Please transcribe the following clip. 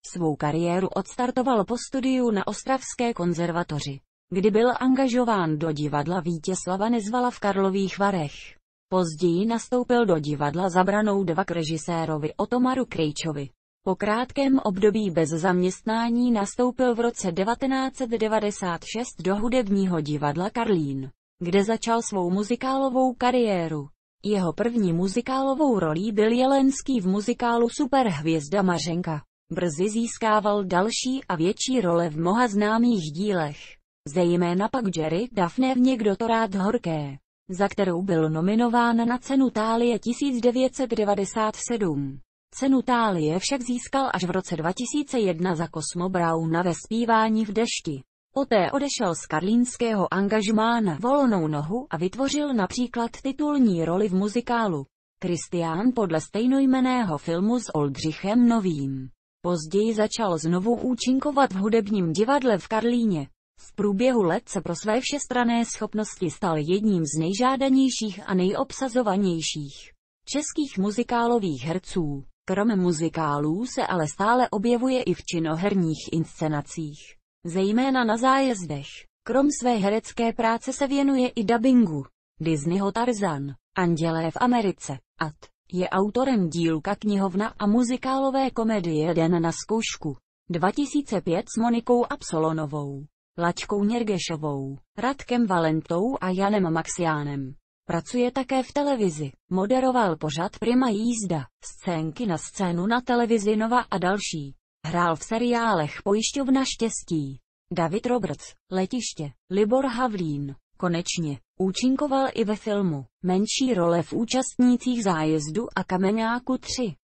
Svou kariéru odstartoval po studiu na Ostravské konzervatoři, kdy byl angažován do divadla Vítězslava Nezvala v Karlových Varech. Později nastoupil do divadla Za branou 2 k režisérovi Otomaru Krejčovi. Po krátkém období bez zaměstnání nastoupil v roce 1996 do hudebního divadla Karlín, kde začal svou muzikálovou kariéru. Jeho první muzikálovou rolí byl Jelenský v muzikálu Superhvězda Mařenka. Brzy získával další a větší role v mnoha známých dílech, zejména pak Jerry Daphne v Někdo to rád horké, za kterou byl nominován na cenu Thálie 1997. Cenu Thálie však získal až v roce 2001 za Cosmo Browna ve Zpívání v dešti. Poté odešel z karlínského angažmá na volnou nohu a vytvořil například titulní roli v muzikálu Kristián podle stejnojmenného filmu s Oldřichem Novým. Později začal znovu účinkovat v hudebním divadle v Karlíně. V průběhu let se pro své všestranné schopnosti stal jedním z nejžádanějších a nejobsazovanějších českých muzikálových herců. Krom muzikálů se ale stále objevuje i v činoherních inscenacích, zejména na zájezdech. Krom své herecké práce se věnuje i dabingu. Disneyho Tarzan, Andělé v Americe, Ad. Je autorem dílka Knihovna a muzikálové komedie Den na zkoušku 2005 s Monikou Absolonovou, Laďkou Něrgešovou, Radkem Valentou a Janem Maxiánem. Pracuje také v televizi, moderoval pořad Prima jízda, Scénky na scénu na televizi Nova a další. Hrál v seriálech Pojišťovna štěstí, David Roberts, Letiště, Libor Havlín. Konečně, účinkoval i ve filmu, menší role v Účastnících zájezdu a Kameňáku 3.